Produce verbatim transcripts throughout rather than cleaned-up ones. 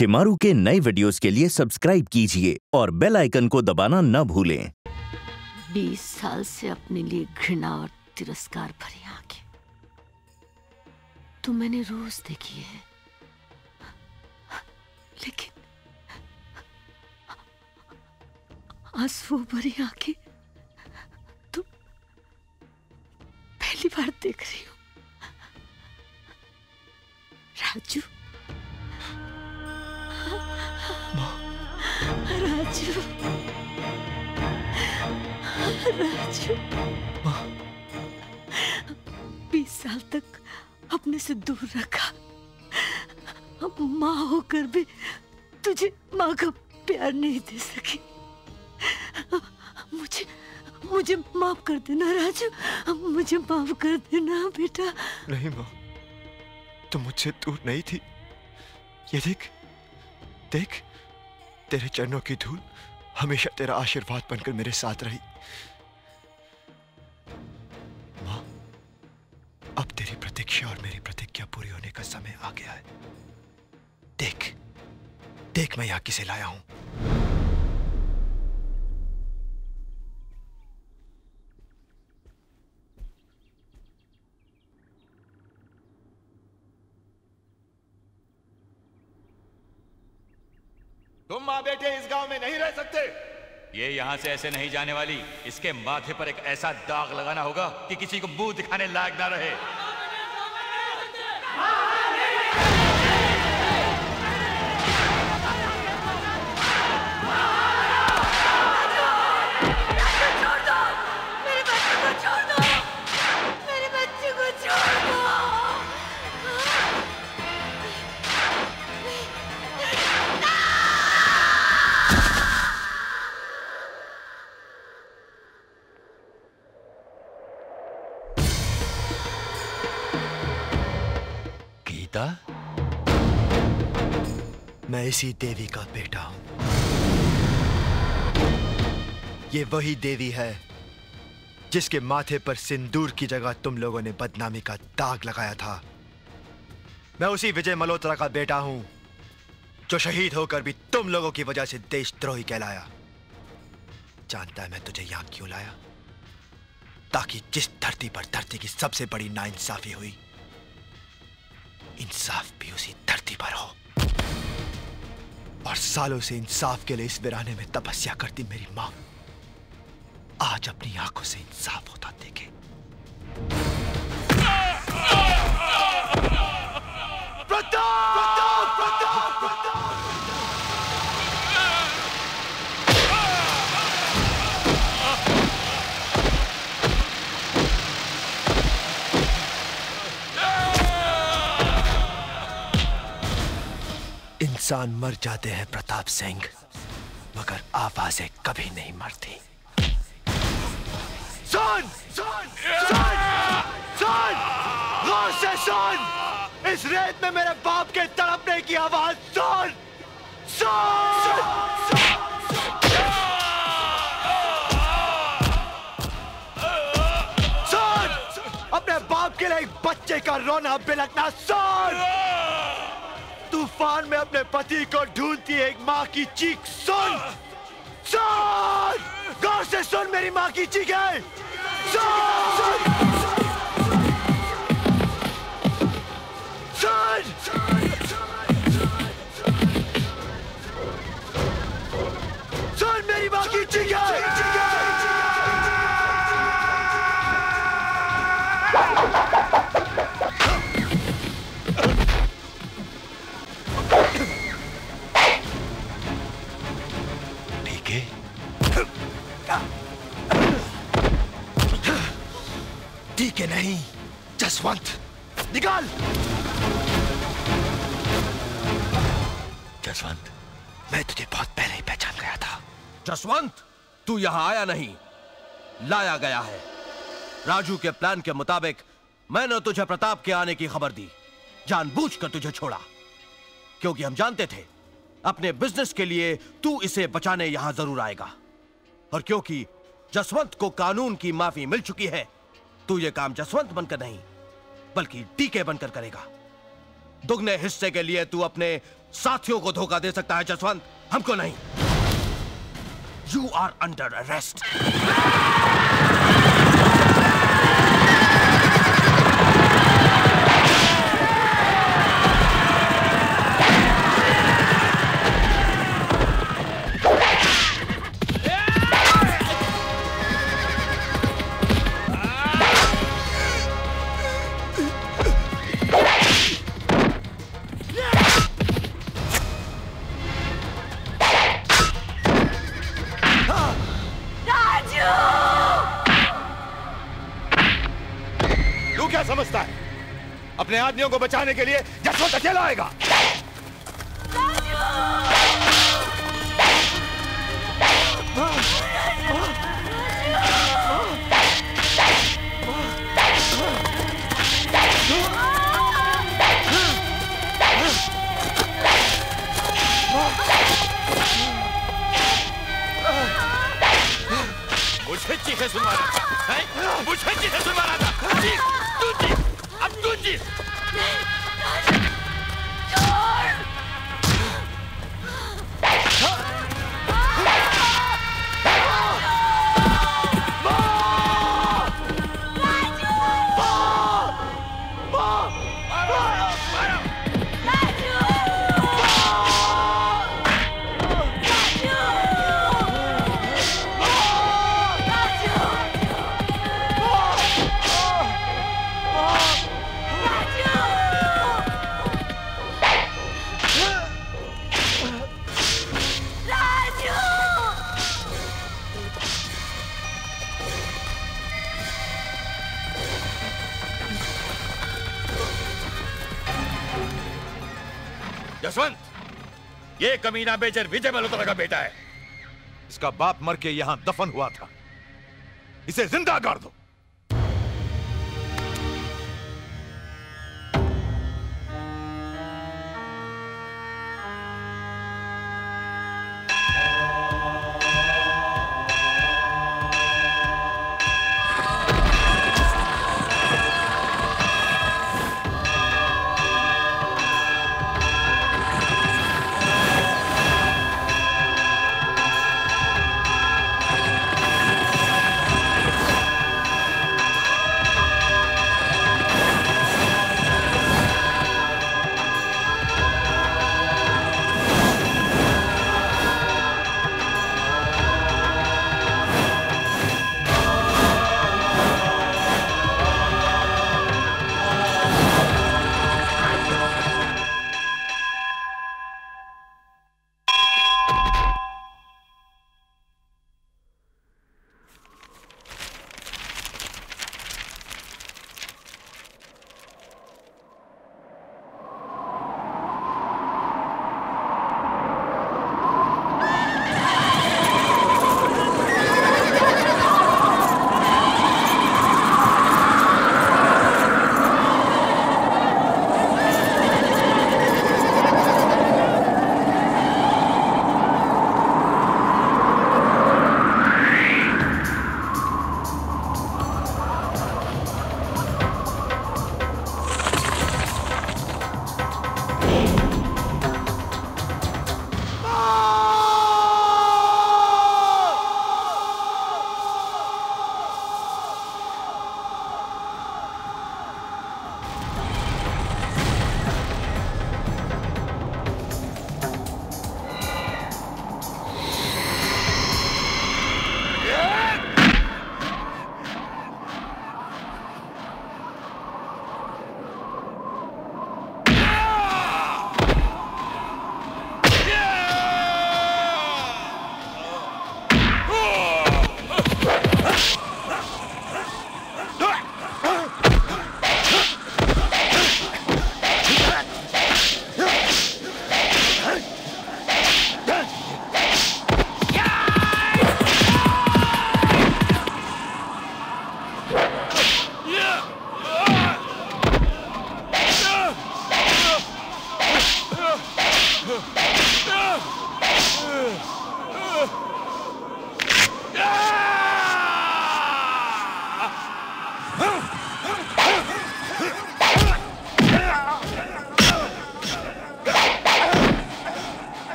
शिमारू के नए वीडियोस के लिए सब्सक्राइब कीजिए और बेल आइकन को दबाना न भूलें। बीस साल से अपने लिए घृणा और तिरस्कार भरी आंखें तो मैंने रोज देखी है, लेकिन आंसू भरी आंखें तो पहली बार देख रही हूं। राजू, राजू, राजू, बीस साल तक अपने से दूर रखा, अब माँ होकर भी तुझे माँ का प्यार नहीं दे सकी। मुझे मुझे माफ कर देना राजू, मुझे माफ कर देना बेटा। नहीं माँ, तुम मुझसे दूर नहीं थी। ये देख देख, तेरे चरणों की धूल हमेशा तेरा आशीर्वाद बनकर मेरे साथ रही। माँ, अब तेरी प्रतीक्षा और मेरी प्रतिज्ञा पूरी होने का समय आ गया है। देख देख मैं यहां किसे लाया हूं। तुम माँ बेटे इस गांव में नहीं रह सकते। ये यहाँ से ऐसे नहीं जाने वाली। इसके माथे पर एक ऐसा दाग लगाना होगा कि किसी को मुंह दिखाने लायक ना रहे। छोड़ दो, मेरे बच्चे को छोड़ दो, मेरे बच्चे को छोड़ दो। मैं इसी देवी का बेटा हूं। ये वही देवी है जिसके माथे पर सिंदूर की जगह तुम लोगों ने बदनामी का दाग लगाया था। मैं उसी विजय मल्होत्रा का बेटा हूं जो शहीद होकर भी तुम लोगों की वजह से देशद्रोही कहलाया। जानता है मैं तुझे यहां क्यों लाया? ताकि जिस धरती पर धरती की सबसे बड़ी नाइंसाफी हुई, इंसाफ भी उसी धरती पर हो। और सालों से इंसाफ के लिए इस वीराने में तपस्या करती मेरी मां आज अपनी आंखों से इंसाफ होता देखे। प्रताप! प्रताप! प्रताप! प्रताप! इंसान मर जाते हैं प्रताप सिंह, मगर आवाजें कभी नहीं मरती। सुन! सुन! सुन! सुन! गौर से सुन! इस रेत में मेरे बाप के तड़पने की आवाज सुन! सुन! सुन! अपने बाप के लिए एक बच्चे का रोना बिलखना सुन! तूफान में अपने पति को ढूंढती एक माँ की चीख सुन! सुन! गौर से सुन, मेरी माँ की चीख है। सुन! सुन! सुन, मेरी माँ की चीख है। ठीक है नहीं, जसवंत निकाल। जसवंत, मैं तुझे बहुत पहले ही पहचान गया था। जसवंत, तू यहां आया नहीं, लाया गया है। राजू के प्लान के मुताबिक मैंने तुझे प्रताप के आने की खबर दी, जानबूझकर तुझे छोड़ा, क्योंकि हम जानते थे अपने बिजनेस के लिए तू इसे बचाने यहां जरूर आएगा। और क्योंकि जसवंत को कानून की माफी मिल चुकी है, तू ये काम जसवंत बनकर नहीं बल्कि टीके बनकर करेगा। दुगने हिस्से के लिए तू अपने साथियों को धोखा दे सकता है जसवंत, हमको नहीं। You are under arrest. समझता है अपने आदमियों को बचाने के लिए जसवंत अकेला आएगा? मुझे चीखें सुनवा रहा था, हैं? मुझे चीखें सुनवा रहा था। चीख, तू चीख, अब तू चीख। जसवंत, ये कमीना मेजर विजय मल्होत्रा का बेटा है। इसका बाप मर के यहां दफन हुआ था, इसे जिंदा कर दो।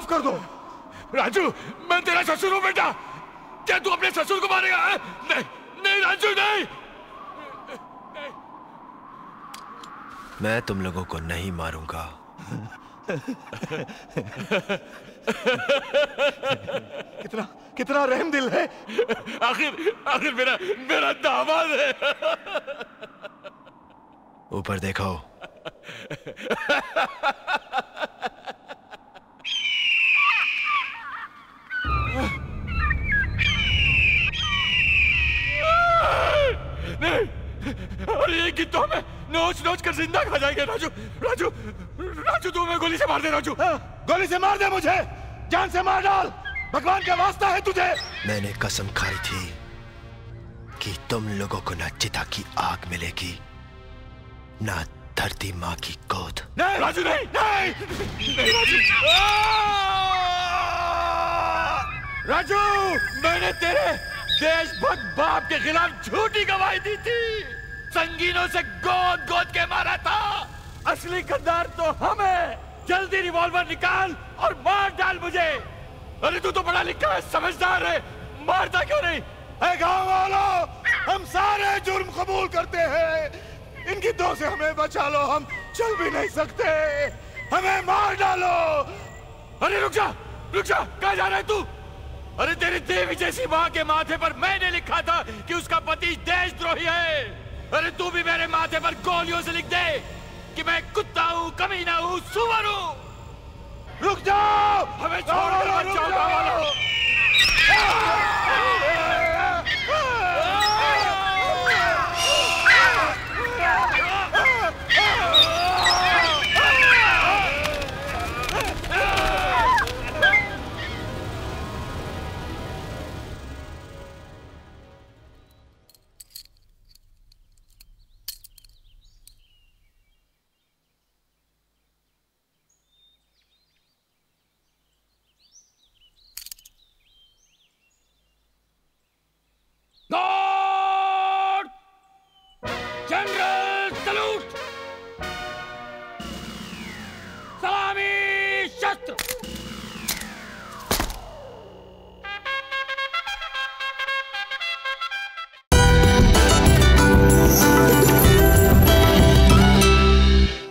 माफ कर दो। राजू, मैं तेरा ससुर हूं बेटा। क्या तू अपने ससुर को मारेगा? नहीं नहीं राजू, नहीं। मैं तुम लोगों को नहीं मारूंगा। कितना कितना रहम दिल है। आखिर आखिर मेरा मेरा दामाद है। ऊपर देखो। नहीं, अरे ये गिद्धों में नोच नोच कर जिंदा खा जाएंगे। राजू राजू राजू, तू हमें गोली से मार दे। राजू, गोली से मार दे मुझे, जान से मार डाल, भगवान का वास्ता है तुझे। मैंने कसम खाई थी कि तुम लोगों को ना चिता की आग मिलेगी, ना धरती माँ की गोद। नहीं राजू, नहीं नहीं, नहीं राजू। राजू, मैंने तेरे देशभक्त बाप के खिलाफ झूठी गवाही दी थी। संगीनों से गोद गोद के मारा था। असली गद्दार तो हमें। जल्दी रिवॉल्वर निकाल और मार डाल मुझे। अरे तू तो पढ़ा लिखा है, समझदार है, मारता क्यों नहीं? ऐ गाँव वालों, हम सारे जुर्म कबूल करते हैं। इनकी दो से हमें बचा लो, हम चल भी नहीं सकते, हमें मार डालो। अरे रुक जा, रुक जा, कहाँ जा रहा है तू? अरे तेरी देवी जैसी माँ के माथे पर मैंने लिखा था कि उसका पति देशद्रोही है। अरे तू भी मेरे माथे पर गोलियों से लिख दे कि मैं कुत्ता हूँ, कमीना हूँ, सुअर हूँ। रुक जाओ, हमें छोड़ कर मत जाओ गाँव वालों। Guard! General!